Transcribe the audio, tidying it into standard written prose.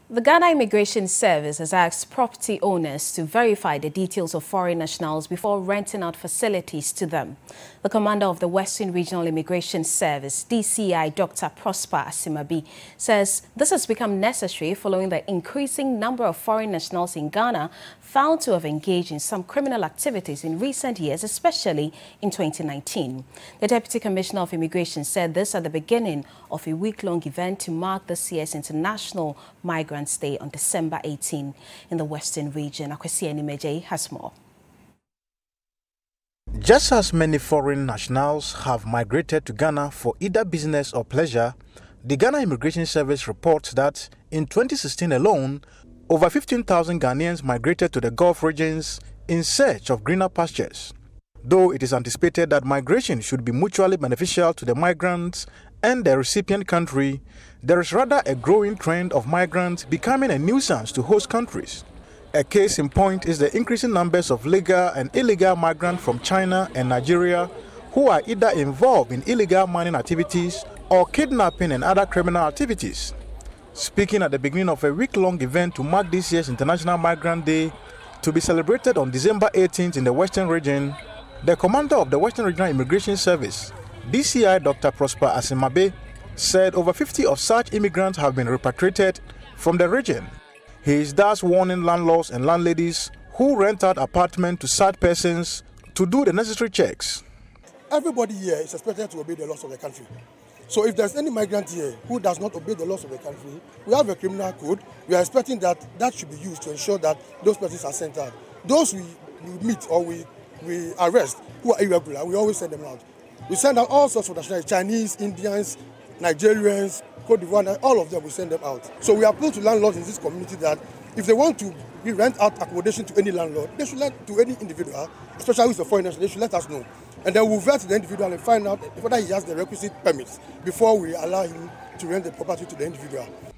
The Ghana Immigration Service has asked property owners to verify the details of foreign nationals before renting out facilities to them. The commander of the Western Regional Immigration Service, DCI Dr. Prosper Asimabi, says this has become necessary following the increasing number of foreign nationals in Ghana found to have engaged in some criminal activities in recent years, especially in 2019. The Deputy Commissioner of Immigration said this at the beginning of a week-long event to mark this year's International Migrants Day on December 18 in the Western region. Akwasi Annim Agyei has more. Just as many foreign nationals have migrated to Ghana for either business or pleasure, the Ghana Immigration Service reports that in 2016 alone, over 15,000 Ghanaians migrated to the Gulf regions in search of greener pastures. Though it is anticipated that migration should be mutually beneficial to the migrants and the recipient country, there is rather a growing trend of migrants becoming a nuisance to host countries. A case in point is the increasing numbers of legal and illegal migrants from China and Nigeria who are either involved in illegal mining activities or kidnapping and other criminal activities. Speaking at the beginning of a week-long event to mark this year's International Migrant Day, to be celebrated on December 18th in the Western region, the commander of the Western Regional Immigration Service, DCI Dr. Prosper Asimabi, said over 50 of such immigrants have been repatriated from the region. He is thus warning landlords and landladies who rent out apartments to such persons to do the necessary checks. Everybody here is expected to obey the laws of the country. So if there's any migrant here who does not obey the laws of the country, we have a criminal code. We are expecting that should be used to ensure that those persons are sent out. Those we meet or we arrest who are irregular, we always send them out. We send out all sorts of nationalities, Chinese, Indians, Nigerians, Cote d'Ivoire, all of them, we send them out. So we appeal to landlords in this community that if they want to rent out accommodation to any landlord, they should let to any individual, especially with the foreign national, they should let us know. And then we'll vet the individual and find out whether he has the requisite permits before we allow him to rent the property to the individual.